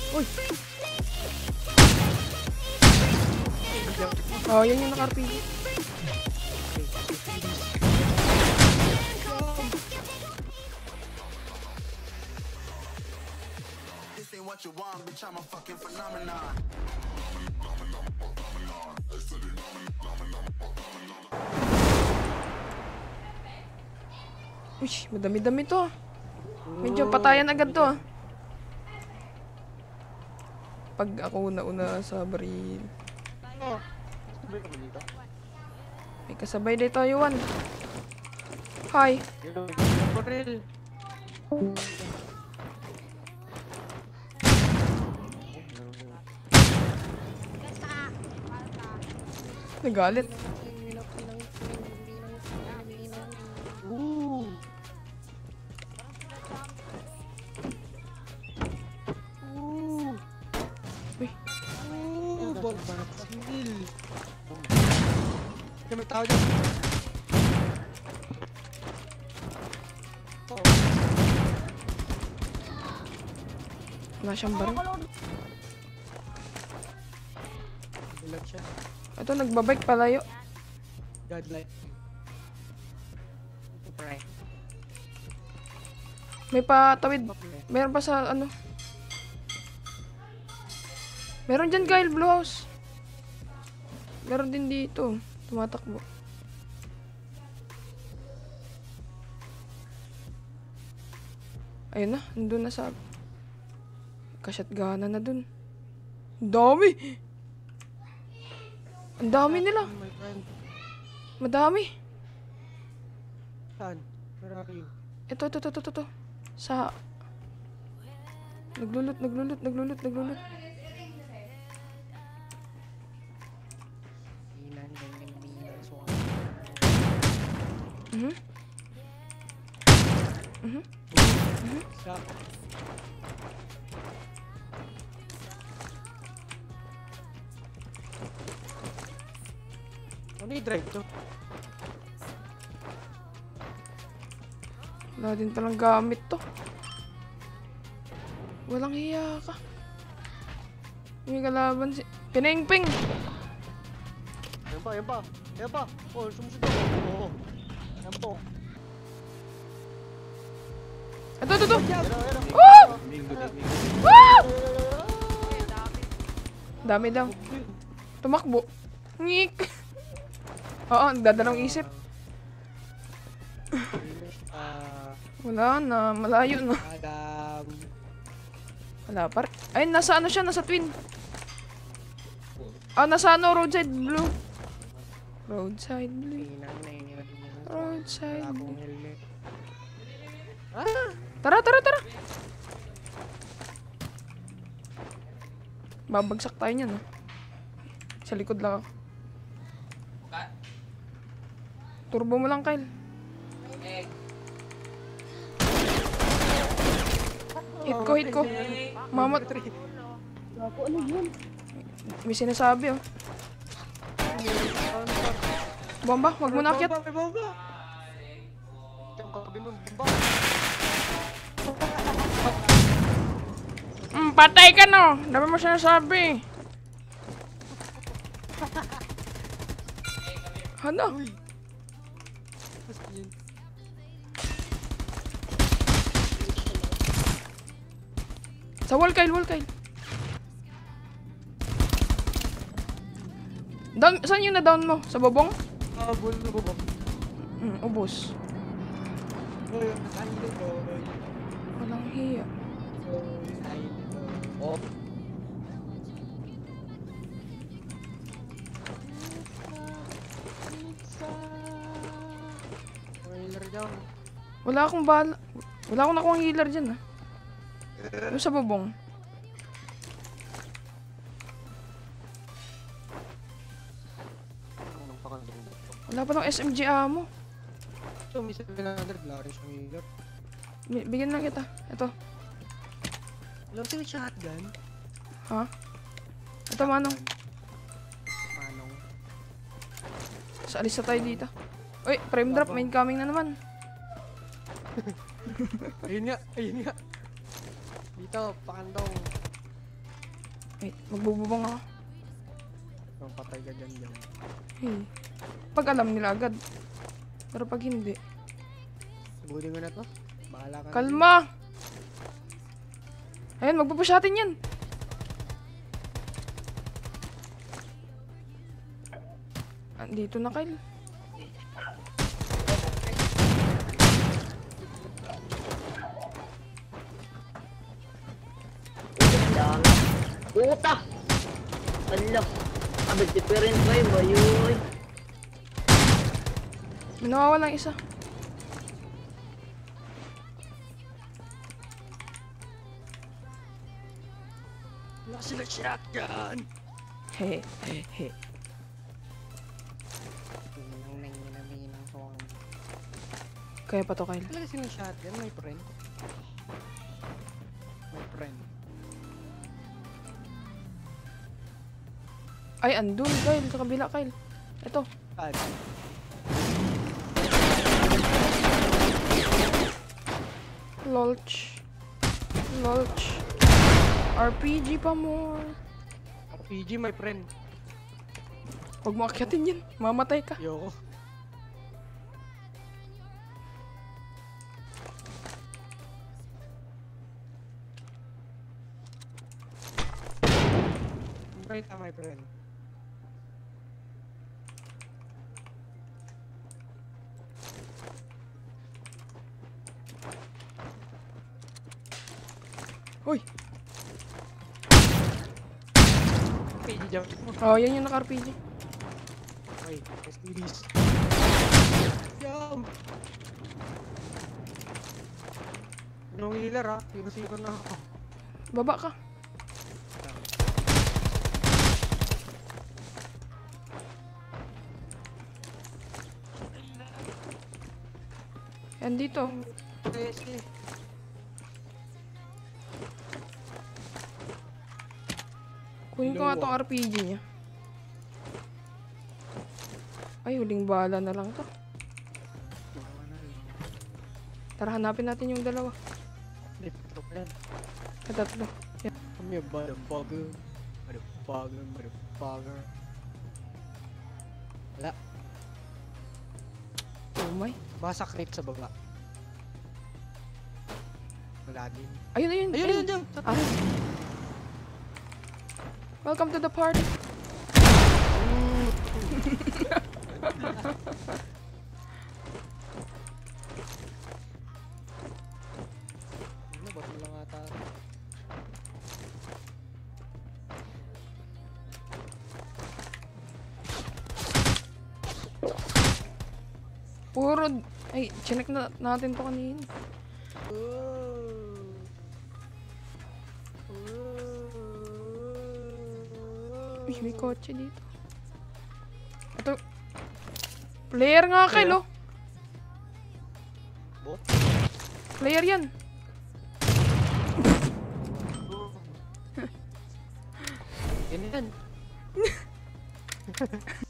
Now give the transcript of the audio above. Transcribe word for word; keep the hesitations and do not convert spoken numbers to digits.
Uy! Oh, yan yung naka-R P G. What you want, bitch, I'm a fucking phenomenon. Uy, madami-dami to. Medyo patayan agad to. Pag ako una-una sa baril. Oh, sabay ka ba dito? May kasabay dito, Yuan. Hi. Baril. Nagalit. Ooh. Ooh. Uy. Ooh, ba't singil? Kaya may tao dyan. Oh. Wala siyang baril. Bulag siya. Ito, nagbabike palayo. Godlike. Pray. May patawid. Meron pa sa ano. Meron dyan, Kyle, Blue House. Meron din dito. Tumatakbo. Ayun na, nandun na sa... Kasyatgana na dun. Ang dami! Ang dami nila. My friend. Madami. Saan? Where are you? Ito, ito, ito, ito, ito. Sa... Naglulot, naglulot, naglulot, naglulot. Mhm. Mhm. Mhm. Stop. Ano yung drive to? Wala din palang gamit to. Walang hiya ka. May kalaban si... Pinengping! Ayan pa, ayan pa. Ayan pa. Oh, sumusunod ako. Oo. Ayan po. Ito, ito, ito! Ayan, ayan. Oh! Ah! Dami daw. Tumakbo. Ngik! Oo, dadalawang isip. Ah, Wala na, malayo na. Adam. Wala pa rin. Ay, nasa ano siya, nasa twin. Ah, nasa ano, roadside blue. Roadside blue. Roadside blue. Ah! Tara, tara, tara. Babagsak tayo niyan, no? Sa likod lang ako. Turbo mo lang, Kyle. Hit ko, hit ko. Mamat. May sinasabi, oh. Bomba, wag mo nakyat. May bomba! Diyan ka kabi mo, bomba! Mm, patay ka, no? Dami mo sinasabi. Ano? Uy! Basta yun. Sa wall, Kyle, wall, Kyle. Down, saan yung na-down mo? Sa bobong? Ah, bull na baba. Hmm, ubos. Oy, saan dito? Oy. Walang hiya. Oy, saan dito? Oh. Healer dyan. Wala akong bala. Wala akong nakuha healer dyan, ah. Yung sa bobong. Wala pa ng S M G ammo. So, may seven hundred. Wala rin siyang healer. Bi- Bigyan lang kita. Ito. Alam siya may shotgun? Ha? Ito, manong. Manong. Sa alis na tayo dito. Uy, frame drop. Main coming na naman. Ayun nga, ayun nga. Dito, pakandong. Wait, magbububong ako. Mapatay ka dyan dyan. Hey. Pag alam nila agad. Pero pag hindi. Subutin ko na to. Bahala ka na. Kalma! Ayan, magpupush natin yan. Andito na, Kyle. Puta! Ala! Abad different ba yun ba yun? May nawawala isa. Wala sila shotgun! He, he, he. Ninang nang minaminang song. Kaya pa to, Kyle. Talaga silang shotgun, my friend. My friend. Ay, andun, Kyle. Sa kabila, Kyle. Ito. Saan? Lolch. Lolch. R P G pa more. R P G, my friend. Huwag mo akyatin yan. Mamatay ka. Yoko. Right, my friend. Hoy! P G jump. Oh, yan yung naka-R P G. Okay, let's do this. Jump! Anong healer ha? Siro-siro na ako. Baba ka. Yan dito. Sige, sige. Kunin ko nga tong R P G niya. Ay, huling bala na lang to. Tara, hanapin natin yung dalawa. Laptop yan. At tatlo. Yan. Come here, motherfucker. Motherfucker, motherfucker. Wala. Oh my. Basa crate sa baba. Wala din. Ayun, ayun. Ayun, ayun, ayun. Ah. Welcome to the party. Ano, bot mo lang ata. Puro. Ay, chinek na natin to kanina. Uy, may kotse dito. Ito. Player nga, Kyle, oh. Bot? Player yan. Yan yan.